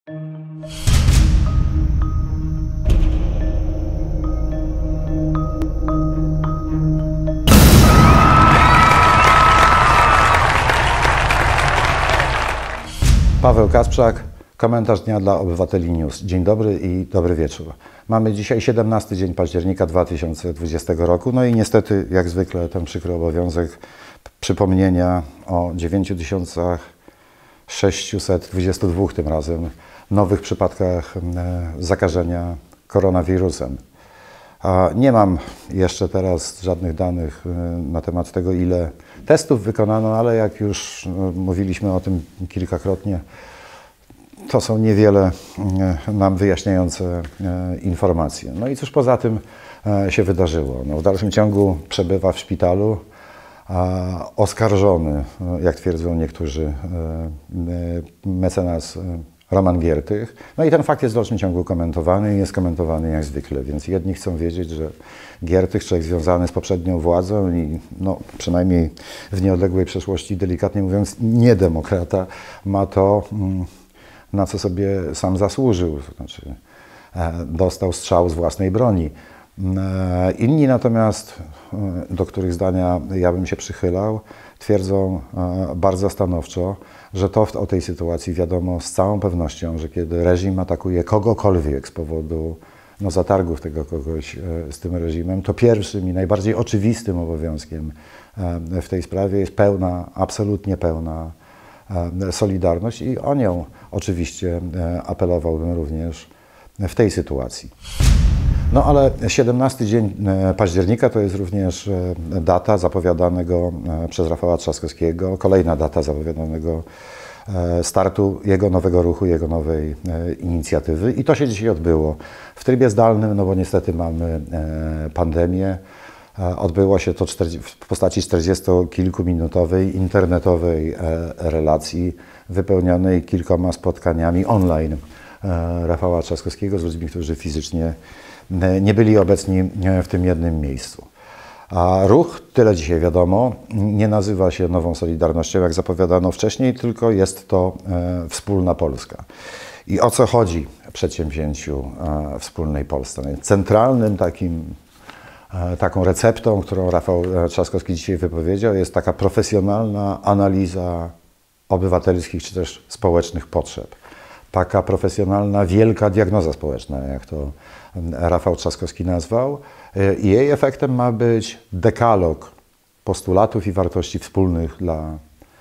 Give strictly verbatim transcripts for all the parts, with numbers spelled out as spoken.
Paweł Kasprzak, komentarz dnia dla Obywateli News. Dzień dobry i dobry wieczór. Mamy dzisiaj siedemnasty dzień października dwa tysiące dwudziestego roku, no i niestety, jak zwykle, ten przykry obowiązek przypomnienia o dziewięć tysięcy sześćset dwudziestu dwóch tym razem nowych przypadkach zakażenia koronawirusem. Nie mam jeszcze teraz żadnych danych na temat tego, ile testów wykonano, ale jak już mówiliśmy o tym kilkakrotnie, to są niewiele nam wyjaśniające informacje. No i cóż poza tym się wydarzyło? No w dalszym ciągu przebywa w szpitalu oskarżony, jak twierdzą niektórzy, mecenas Roman Giertych. No i ten fakt jest w dalszym ciągu komentowany i jest komentowany jak zwykle, więc jedni chcą wiedzieć, że Giertych, człowiek związany z poprzednią władzą i no, przynajmniej w nieodległej przeszłości, delikatnie mówiąc, nie demokrata, ma to, na co sobie sam zasłużył, to znaczy dostał strzał z własnej broni. Inni natomiast, do których zdania ja bym się przychylał, twierdzą bardzo stanowczo, że to o tej sytuacji wiadomo z całą pewnością, że kiedy reżim atakuje kogokolwiek z powodu no, zatargów tego kogoś z tym reżimem, to pierwszym i najbardziej oczywistym obowiązkiem w tej sprawie jest pełna, absolutnie pełna solidarność i o nią oczywiście apelowałbym również w tej sytuacji. No ale siedemnasty dzień października to jest również data zapowiadanego przez Rafała Trzaskowskiego, kolejna data zapowiadanego startu jego nowego ruchu, jego nowej inicjatywy i to się dzisiaj odbyło w trybie zdalnym, no bo niestety mamy pandemię. Odbyło się to w postaci czterdziestokilkuminutowej internetowej relacji wypełnionej kilkoma spotkaniami online Rafała Trzaskowskiego z ludźmi, którzy fizycznie nie byli obecni w tym jednym miejscu. A ruch, tyle dzisiaj wiadomo, nie nazywa się Nową Solidarnością, jak zapowiadano wcześniej, tylko jest to Wspólna Polska. I o co chodzi w przedsięwzięciu Wspólnej Polsce? Centralnym takim, taką receptą, którą Rafał Trzaskowski dzisiaj wypowiedział, jest taka profesjonalna analiza obywatelskich czy też społecznych potrzeb. Taka profesjonalna, wielka diagnoza społeczna, jak to Rafał Trzaskowski nazwał. I jej efektem ma być dekalog postulatów i wartości wspólnych dla,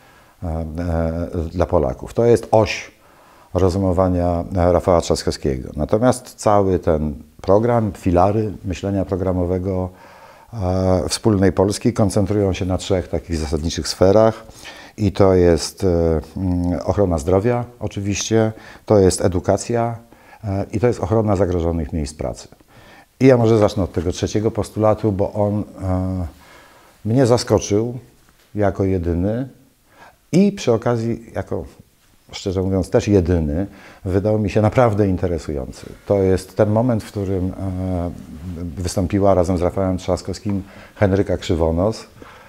dla Polaków. To jest oś rozumowania Rafała Trzaskowskiego. Natomiast cały ten program, filary myślenia programowego Wspólnej Polski koncentrują się na trzech takich zasadniczych sferach. I to jest ochrona zdrowia oczywiście, to jest edukacja i to jest ochrona zagrożonych miejsc pracy. I ja może zacznę od tego trzeciego postulatu, bo on mnie zaskoczył jako jedyny i przy okazji jako, szczerze mówiąc, też jedyny, wydał mi się naprawdę interesujący. To jest ten moment, w którym wystąpiła razem z Rafałem Trzaskowskim Henryka Krzywonos,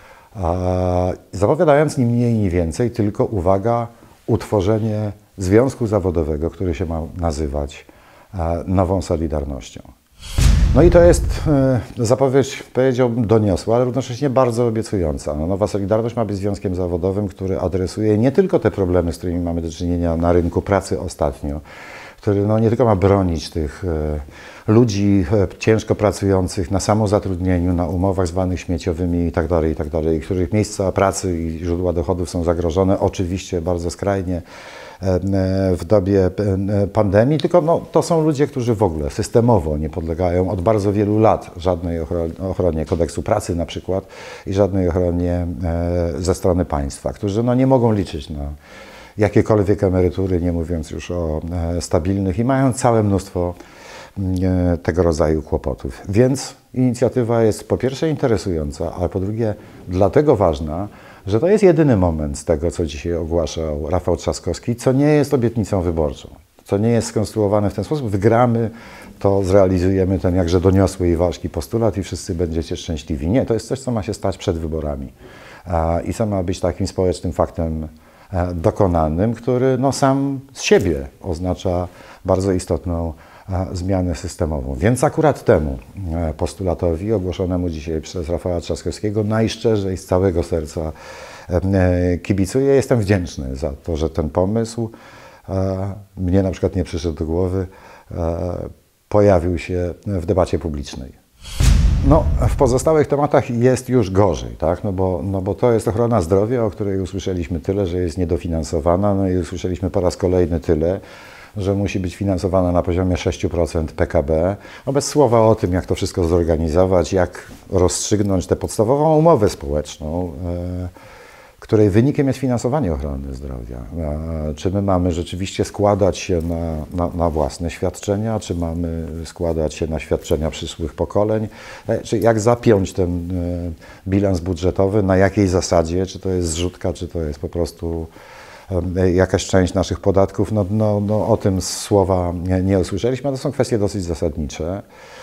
zapowiadając ni mniej, ni więcej, tylko, uwaga, utworzenie związku zawodowego, który się ma nazywać Nową Solidarnością. No i to jest zapowiedź, powiedziałbym, doniosła, ale równocześnie bardzo obiecująca. No, Nowa Solidarność ma być związkiem zawodowym, który adresuje nie tylko te problemy, z którymi mamy do czynienia na rynku pracy ostatnio, który no, nie tylko ma bronić tych e, ludzi e, ciężko pracujących na samozatrudnieniu, na umowach zwanych śmieciowymi itd., itd., których miejsca pracy i źródła dochodów są zagrożone, oczywiście bardzo skrajnie e, e, w dobie e, pandemii, tylko no, to są ludzie, którzy w ogóle systemowo nie podlegają od bardzo wielu lat żadnej ochronie, ochronie kodeksu pracy na przykład i żadnej ochronie e, ze strony państwa, którzy no, nie mogą liczyć na jakiekolwiek emerytury, nie mówiąc już o e, stabilnych i mają całe mnóstwo e, tego rodzaju kłopotów. Więc inicjatywa jest po pierwsze interesująca, ale po drugie dlatego ważna, że to jest jedyny moment z tego, co dzisiaj ogłaszał Rafał Trzaskowski, co nie jest obietnicą wyborczą, co nie jest skonstruowane w ten sposób. Wygramy, to zrealizujemy ten jakże doniosły i ważki postulat i wszyscy będziecie szczęśliwi. Nie, to jest coś, co ma się stać przed wyborami a, i co ma być takim społecznym faktem dokonanym, który no, sam z siebie oznacza bardzo istotną zmianę systemową. Więc akurat temu postulatowi ogłoszonemu dzisiaj przez Rafała Trzaskowskiego najszczerzej z całego serca kibicuję. Jestem wdzięczny za to, że ten pomysł mnie na przykład nie przyszedł do głowy, pojawił się w debacie publicznej. No, w pozostałych tematach jest już gorzej, tak? No bo, no bo to jest ochrona zdrowia, o której usłyszeliśmy tyle, że jest niedofinansowana, no i usłyszeliśmy po raz kolejny tyle, że musi być finansowana na poziomie sześć procent P K B. No bez słowa o tym, jak to wszystko zorganizować, jak rozstrzygnąć tę podstawową umowę społeczną, e, której wynikiem jest finansowanie ochrony zdrowia. E, czy my mamy rzeczywiście składać się na, na, na własne świadczenia, czy mamy składać się na świadczenia przyszłych pokoleń, e, czy jak zapiąć ten e, bilans budżetowy, na jakiej zasadzie, czy to jest zrzutka, czy to jest po prostu jakaś część naszych podatków, no, no, no o tym słowa nie, nie usłyszeliśmy, a to są kwestie dosyć zasadnicze.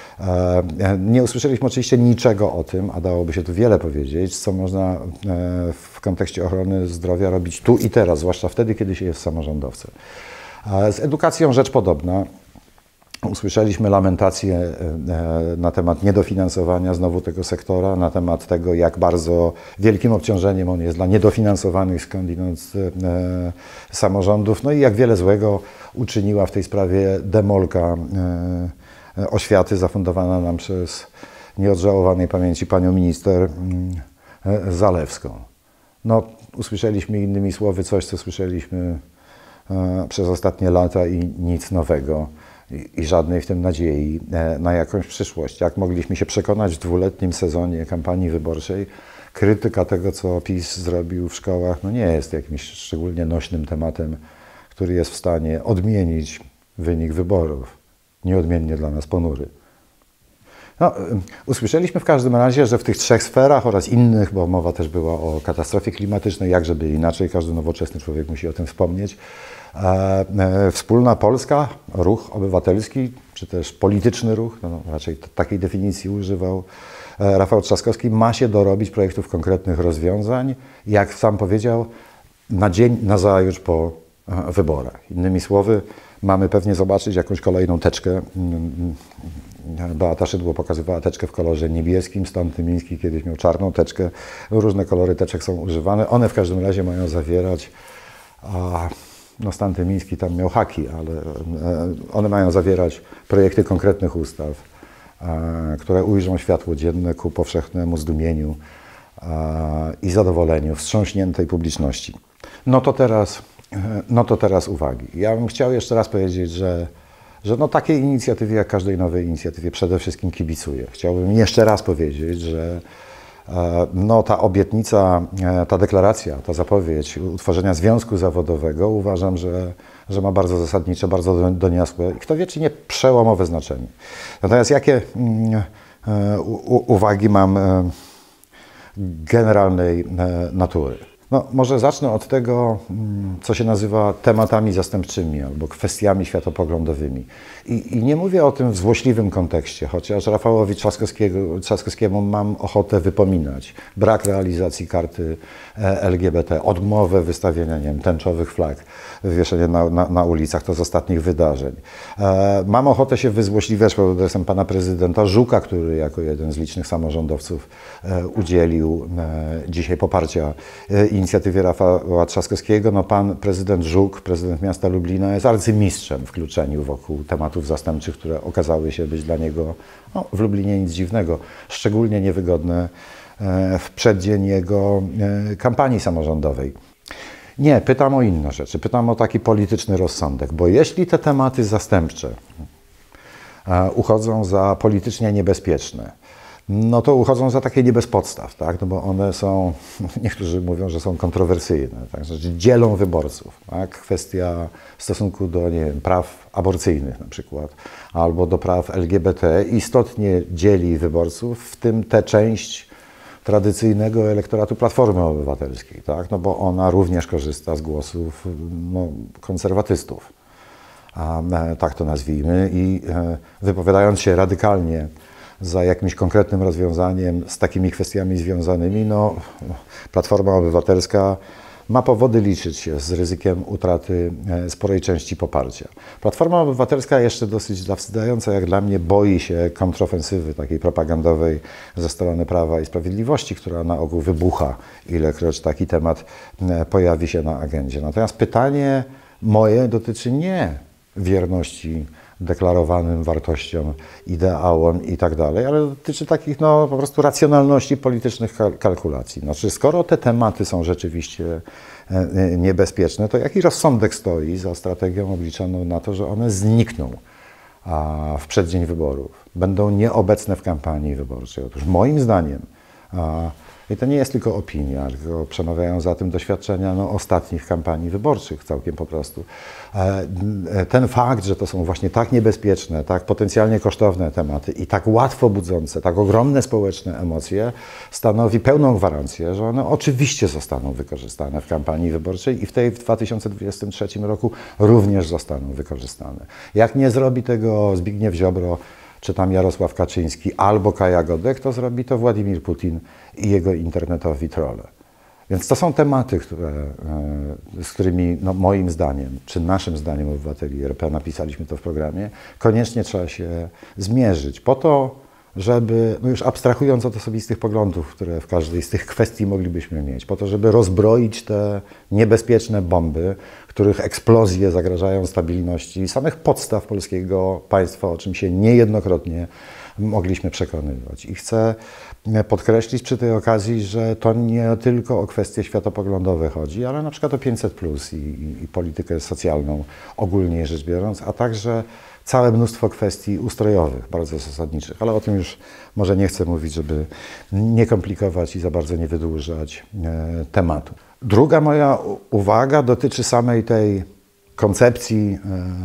Nie usłyszeliśmy oczywiście niczego o tym, a dałoby się tu wiele powiedzieć, co można w kontekście ochrony zdrowia robić tu i teraz, zwłaszcza wtedy, kiedy się jest samorządowcem. Z edukacją rzecz podobna. Usłyszeliśmy lamentacje na temat niedofinansowania znowu tego sektora, na temat tego, jak bardzo wielkim obciążeniem on jest dla niedofinansowanych skądinąd samorządów, no i jak wiele złego uczyniła w tej sprawie demolka oświaty zafundowana nam przez nieodżałowanej pamięci panią minister Zalewską. No, usłyszeliśmy innymi słowy coś, co słyszeliśmy przez ostatnie lata i nic nowego. I żadnej w tym nadziei na jakąś przyszłość. Jak mogliśmy się przekonać w dwuletnim sezonie kampanii wyborczej, krytyka tego, co PiS zrobił w szkołach, no nie jest jakimś szczególnie nośnym tematem, który jest w stanie odmienić wynik wyborów. Nieodmiennie dla nas ponury. No, usłyszeliśmy w każdym razie, że w tych trzech sferach oraz innych, bo mowa też była o katastrofie klimatycznej, jak żeby inaczej, każdy nowoczesny człowiek musi o tym wspomnieć, E, e, wspólna Polska, ruch obywatelski, czy też polityczny ruch, no, raczej t- takiej definicji używał e, Rafał Trzaskowski, ma się dorobić projektów konkretnych rozwiązań, jak sam powiedział, na dzień, na zajutrz po e, wyborach. Innymi słowy, mamy pewnie zobaczyć jakąś kolejną teczkę. Beata Szydło pokazywała teczkę w kolorze niebieskim, Stan Tymiński kiedyś miał czarną teczkę. Różne kolory teczek są używane. One w każdym razie mają zawierać... A, No Stan Tymiński tam miał haki, ale one mają zawierać projekty konkretnych ustaw, które ujrzą światło dzienne ku powszechnemu zdumieniu i zadowoleniu wstrząśniętej publiczności. No to teraz, no to teraz uwagi. Ja bym chciał jeszcze raz powiedzieć, że, że no takiej inicjatywie, jak każdej nowej inicjatywie, przede wszystkim kibicuję. Chciałbym jeszcze raz powiedzieć, że no, ta obietnica, ta deklaracja, ta zapowiedź utworzenia związku zawodowego uważam, że, że ma bardzo zasadnicze, bardzo doniosłe i kto wie, czy nie przełomowe znaczenie. Natomiast jakie u, uwagi mam generalnej natury? No, może zacznę od tego, co się nazywa tematami zastępczymi albo kwestiami światopoglądowymi. I, i nie mówię o tym w złośliwym kontekście, chociaż Rafałowi Trzaskowskiemu mam ochotę wypominać brak realizacji karty L G B T, odmowę wystawienia, nie wiem, tęczowych flag, wywieszenie na, na, na ulicach, to z ostatnich wydarzeń. E, mam ochotę się wyzłośliwiać pod adresem pana prezydenta Żuka, który jako jeden z licznych samorządowców e, udzielił e, dzisiaj poparcia e, inicjatywie Rafała Trzaskowskiego. No, pan prezydent Żuk, prezydent miasta Lublina, jest arcymistrzem w kluczeniu wokół tematów zastępczych, które okazały się być dla niego no, w Lublinie nic dziwnego, szczególnie niewygodne e, w przeddzień jego e, kampanii samorządowej. Nie, pytam o inne rzeczy, pytam o taki polityczny rozsądek, bo jeśli te tematy zastępcze e, uchodzą za politycznie niebezpieczne, no to uchodzą za takie nie bez podstaw, tak? No bo one są, niektórzy mówią, że są kontrowersyjne, tak? Znaczy dzielą wyborców. Tak? Kwestia w stosunku do, nie wiem, praw aborcyjnych na przykład, albo do praw L G B T istotnie dzieli wyborców, w tym tę część tradycyjnego elektoratu Platformy Obywatelskiej, tak? No bo ona również korzysta z głosów no, konserwatystów, a, tak to nazwijmy, i e, wypowiadając się radykalnie za jakimś konkretnym rozwiązaniem z takimi kwestiami związanymi, no, Platforma Obywatelska ma powody liczyć się z ryzykiem utraty sporej części poparcia. Platforma Obywatelska jeszcze dosyć zawstydzająca jak dla mnie boi się kontrofensywy takiej propagandowej ze strony Prawa i Sprawiedliwości, która na ogół wybucha, ilekroć taki temat pojawi się na agendzie. Natomiast pytanie moje dotyczy nie wierności deklarowanym wartościom, ideałom i tak dalej, ale dotyczy takich no, po prostu racjonalności politycznych kalkulacji. Znaczy, skoro te tematy są rzeczywiście niebezpieczne, to jaki rozsądek stoi za strategią obliczoną na to, że one znikną w przeddzień wyborów, będą nieobecne w kampanii wyborczej? Otóż moim zdaniem, i to nie jest tylko opinia, tylko przemawiają za tym doświadczenia no, ostatnich kampanii wyborczych całkiem po prostu. Ten fakt, że to są właśnie tak niebezpieczne, tak potencjalnie kosztowne tematy i tak łatwo budzące, tak ogromne społeczne emocje, stanowi pełną gwarancję, że one oczywiście zostaną wykorzystane w kampanii wyborczej i w tej w dwa tysiące dwudziestym trzecim roku również zostaną wykorzystane. Jak nie zrobi tego Zbigniew Ziobro, czy tam Jarosław Kaczyński, albo Kaja Godek, to zrobi to Władimir Putin i jego internetowi trolle. Więc to są tematy, które, z którymi no, moim zdaniem, czy naszym zdaniem obywateli R P, napisaliśmy to w programie, koniecznie trzeba się zmierzyć po to, żeby, no już abstrahując od osobistych poglądów, które w każdej z tych kwestii moglibyśmy mieć, po to, żeby rozbroić te niebezpieczne bomby, których eksplozje zagrażają stabilności samych podstaw polskiego państwa, o czym się niejednokrotnie mogliśmy przekonywać. I chcę podkreślić przy tej okazji, że to nie tylko o kwestie światopoglądowe chodzi, ale na przykład o pięćset plus i, i, i politykę socjalną ogólnie rzecz biorąc, a także całe mnóstwo kwestii ustrojowych, bardzo zasadniczych, ale o tym już może nie chcę mówić, żeby nie komplikować i za bardzo nie wydłużać e, tematu. Druga moja uwaga dotyczy samej tej koncepcji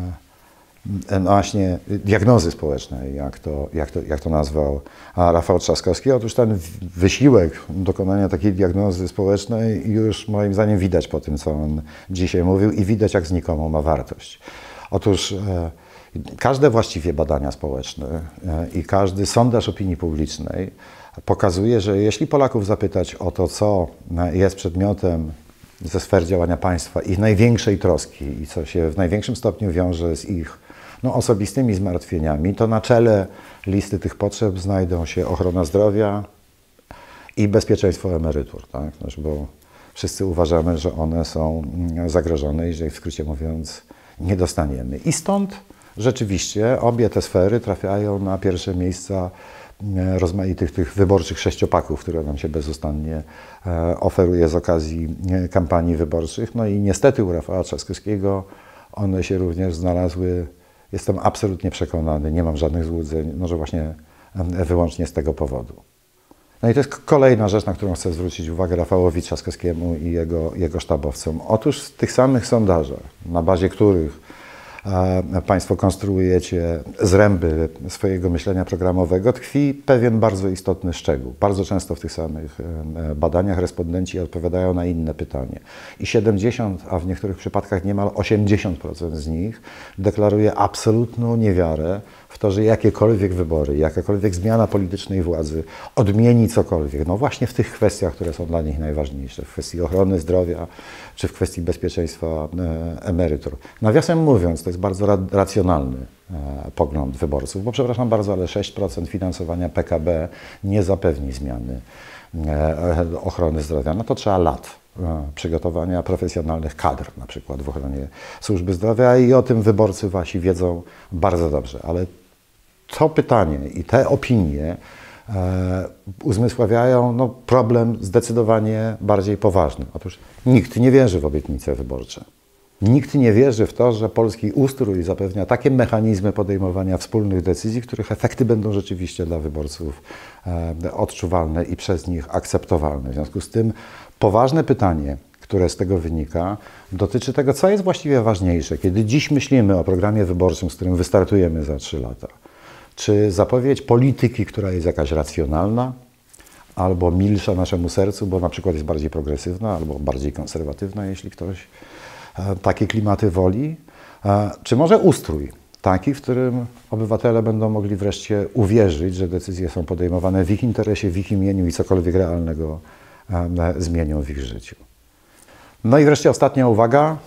e, właśnie diagnozy społecznej, jak to, jak to, jak to nazwał Rafał Trzaskowski. Otóż ten wysiłek dokonania takiej diagnozy społecznej już moim zdaniem widać po tym, co on dzisiaj mówił i widać, jak znikomą ma wartość. Otóż e, każde właściwie badania społeczne i każdy sondaż opinii publicznej pokazuje, że jeśli Polaków zapytać o to, co jest przedmiotem ze sfer działania państwa, ich największej troski i co się w największym stopniu wiąże z ich no, osobistymi zmartwieniami, to na czele listy tych potrzeb znajdą się ochrona zdrowia i bezpieczeństwo emerytur, tak? Znaczy, bo wszyscy uważamy, że one są zagrożone i że ich, w skrócie mówiąc, nie dostaniemy. I stąd rzeczywiście obie te sfery trafiają na pierwsze miejsca rozmaitych tych wyborczych sześciopaków, które nam się bezustannie oferuje z okazji kampanii wyborczych. No i niestety u Rafała Trzaskowskiego one się również znalazły, jestem absolutnie przekonany, nie mam żadnych złudzeń, może właśnie wyłącznie z tego powodu. No i to jest kolejna rzecz, na którą chcę zwrócić uwagę Rafałowi Trzaskowskiemu i jego, jego sztabowcom. Otóż w tych samych sondażach, na bazie których Państwo konstruujecie zręby swojego myślenia programowego, tkwi pewien bardzo istotny szczegół. Bardzo często w tych samych badaniach respondenci odpowiadają na inne pytanie. I siedemdziesiąt, a w niektórych przypadkach niemal osiemdziesiąt procent z nich deklaruje absolutną niewiarę w to, że jakiekolwiek wybory, jakakolwiek zmiana politycznej władzy odmieni cokolwiek. No właśnie w tych kwestiach, które są dla nich najważniejsze, w kwestii ochrony zdrowia, czy w kwestii bezpieczeństwa emerytur. Nawiasem mówiąc, to jest bardzo ra racjonalny e, pogląd wyborców, bo przepraszam bardzo, ale sześć procent finansowania P K B nie zapewni zmiany e, ochrony zdrowia. No to trzeba lat e, przygotowania profesjonalnych kadr, na przykład w ochronie służby zdrowia i o tym wyborcy wasi wiedzą bardzo dobrze, ale to pytanie i te opinie e, uzmysławiają no, problem zdecydowanie bardziej poważny. Otóż nikt nie wierzy w obietnice wyborcze. Nikt nie wierzy w to, że polski ustrój zapewnia takie mechanizmy podejmowania wspólnych decyzji, których efekty będą rzeczywiście dla wyborców e, odczuwalne i przez nich akceptowalne. W związku z tym poważne pytanie, które z tego wynika, dotyczy tego, co jest właściwie ważniejsze, kiedy dziś myślimy o programie wyborczym, z którym wystartujemy za trzy lata. Czy zapowiedź polityki, która jest jakaś racjonalna, albo milsza naszemu sercu, bo na przykład jest bardziej progresywna, albo bardziej konserwatywna, jeśli ktoś takie klimaty woli, czy może ustrój taki, w którym obywatele będą mogli wreszcie uwierzyć, że decyzje są podejmowane w ich interesie, w ich imieniu i cokolwiek realnego zmienią w ich życiu. No i wreszcie ostatnia uwaga.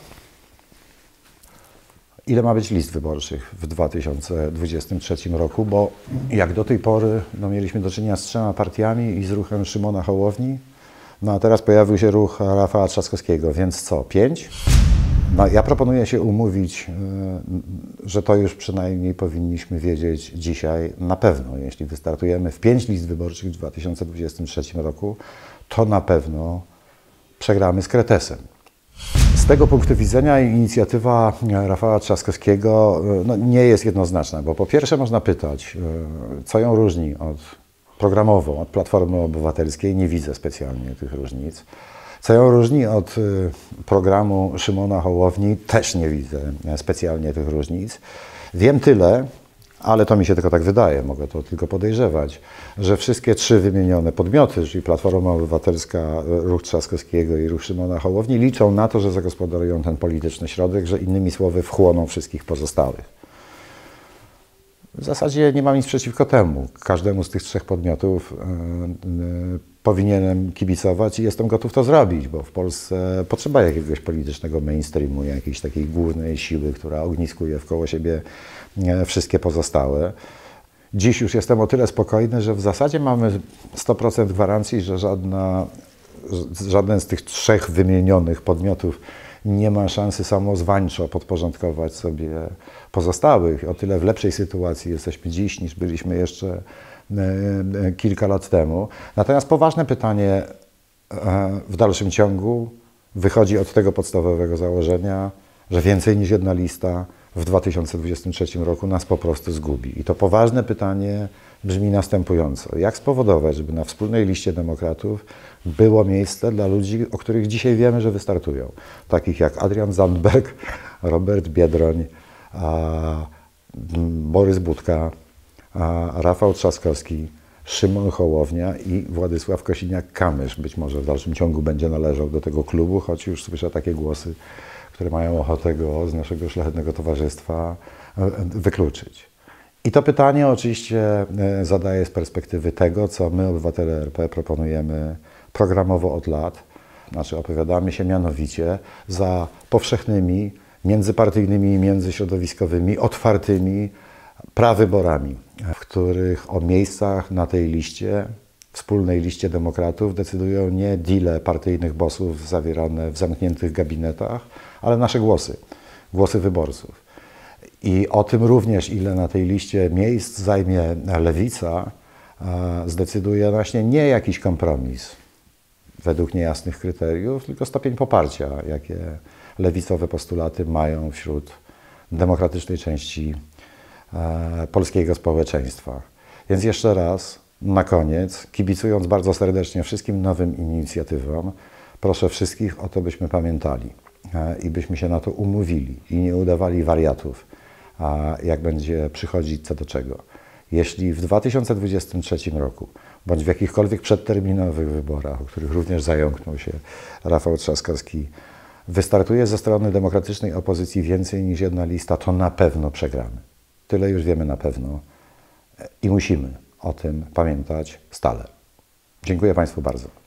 Ile ma być list wyborczych w dwa tysiące dwudziestym trzecim roku? Bo jak do tej pory no, mieliśmy do czynienia z trzema partiami i z ruchem Szymona Hołowni, no a teraz pojawił się ruch Rafała Trzaskowskiego, więc co, pięć? No, ja proponuję się umówić, że to już przynajmniej powinniśmy wiedzieć dzisiaj na pewno. Jeśli wystartujemy w pięć list wyborczych w dwa tysiące dwudziestym trzecim roku, to na pewno przegramy z kretesem. Z tego punktu widzenia inicjatywa Rafała Trzaskowskiego no, nie jest jednoznaczna, bo po pierwsze można pytać, co ją różni od programowo, od Platformy Obywatelskiej. Nie widzę specjalnie tych różnic. Co ją różni od programu Szymona Hołowni, też nie widzę specjalnie tych różnic. Wiem tyle, ale to mi się tylko tak wydaje, mogę to tylko podejrzewać, że wszystkie trzy wymienione podmioty, czyli Platforma Obywatelska, ruch Trzaskowskiego i ruch Szymona Hołowni, liczą na to, że zagospodarują ten polityczny środek, że innymi słowy wchłoną wszystkich pozostałych. W zasadzie nie mam nic przeciwko temu. Każdemu z tych trzech podmiotów yy, yy, powinienem kibicować i jestem gotów to zrobić, bo w Polsce potrzeba jakiegoś politycznego mainstreamu, jakiejś takiej głównej siły, która ogniskuje wkoło siebie yy, wszystkie pozostałe. Dziś już jestem o tyle spokojny, że w zasadzie mamy sto procent gwarancji, że żadna, żaden z tych trzech wymienionych podmiotów nie ma szansy samozwańczo podporządkować sobie pozostałych. O tyle w lepszej sytuacji jesteśmy dziś, niż byliśmy jeszcze kilka lat temu. Natomiast poważne pytanie w dalszym ciągu wychodzi od tego podstawowego założenia, że więcej niż jedna lista w dwa tysiące dwudziestym trzecim roku nas po prostu zgubi. I to poważne pytanie brzmi następująco. Jak spowodować, żeby na wspólnej liście demokratów było miejsce dla ludzi, o których dzisiaj wiemy, że wystartują? Takich jak Adrian Zandberg, Robert Biedroń, a, Borys Budka, a, Rafał Trzaskowski, Szymon Hołownia i Władysław Kosiniak-Kamysz. Być może w dalszym ciągu będzie należał do tego klubu, choć już słyszę takie głosy, które mają ochotę go z naszego szlachetnego towarzystwa wykluczyć. I to pytanie oczywiście zadaję z perspektywy tego, co my, obywatele R P, proponujemy programowo od lat. Znaczy opowiadamy się mianowicie za powszechnymi, międzypartyjnymi i międzyśrodowiskowymi, otwartymi prawyborami, w których o miejscach na tej liście, wspólnej liście demokratów decydują nie deale partyjnych bossów zawierane w zamkniętych gabinetach, ale nasze głosy, głosy wyborców. I o tym również, ile na tej liście miejsc zajmie lewica, zdecyduje właśnie nie jakiś kompromis według niejasnych kryteriów, tylko stopień poparcia, jakie lewicowe postulaty mają wśród demokratycznej części polskiego społeczeństwa. Więc jeszcze raz, na koniec, kibicując bardzo serdecznie wszystkim nowym inicjatywom, proszę wszystkich o to, byśmy pamiętali i byśmy się na to umówili i nie udawali wariatów, jak będzie przychodzić co do czego. Jeśli w dwa tysiące dwudziestym trzecim roku, bądź w jakichkolwiek przedterminowych wyborach, o których również zająknął się Rafał Trzaskowski, wystartuje ze strony demokratycznej opozycji więcej niż jedna lista, to na pewno przegramy. Tyle już wiemy na pewno i musimy o tym pamiętać stale. Dziękuję Państwu bardzo.